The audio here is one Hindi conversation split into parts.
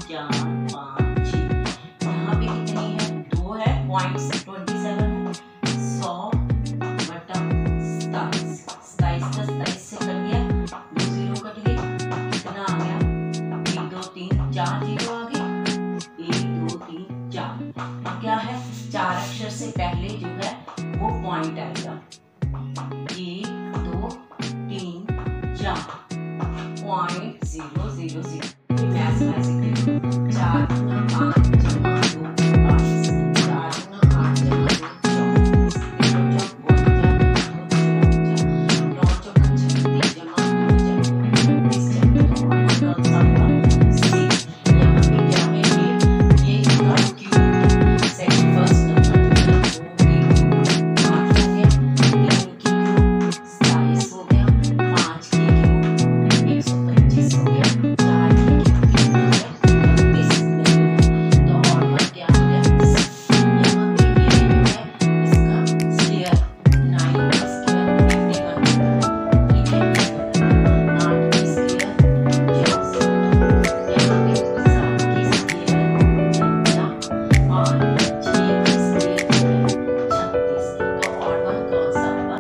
4 5 6। यहाँ पे कितनी है? 2 है, पॉइंट्स 27 है। 100 बटा 27, 27 का 27 से कट गया, 2 जीरो कट गई, कितना आ गया? 1 2 3 4 जीरो आ गए, 1 2 3 4। क्या है? 4 अक्षर से पहले जो है वो पॉइंट आएगा, 1 2 3 4 पॉइंट 0 0 0। मैथ में ऐसे 4 गुना 5 जमा 2 22, 4 गुना 8 जमा 2 24, 9 चौक 36 जमा 2 24, यहाँ पे क्या है? ये इसका क्यूब, सेकंड फर्स्ट नंबर जो है वो 8 हो गया, 3 की क्यूब 27 हो गया, 5 की क्यूब 125 हो गया, 4 की क्यूब कितना है? 32। तो और क्या हो गया? यहाँ पे ये जो है इसका स्क्वायर 9 का स्क्वायर 51, ठीक है, 8 की स्क्वायर 64, यहाँ पे 7 की स्क्वायर 50 और 6 की स्क्वायर जो है 36। तो और कौन सा होगा?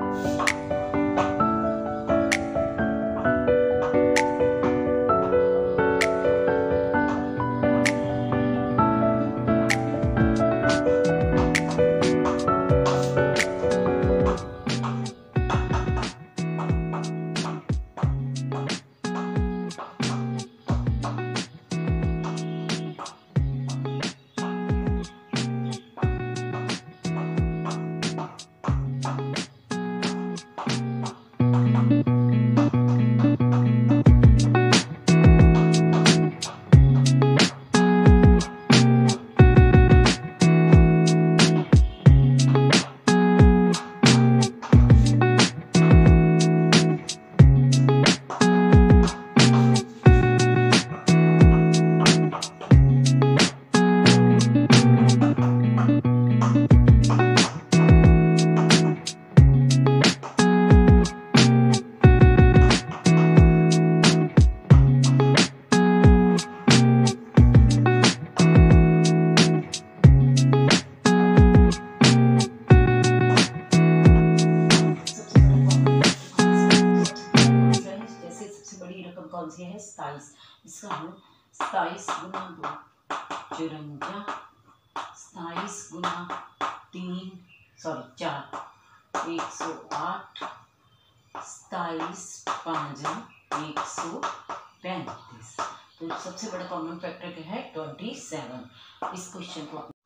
कौन सी है? 27। इसका हम 27 गुना 2 54, 27 गुना 3 4 108, 27 5 135। तो सबसे बड़ा कॉमन फैक्टर क्या है? 27। इस क्वेश्चन को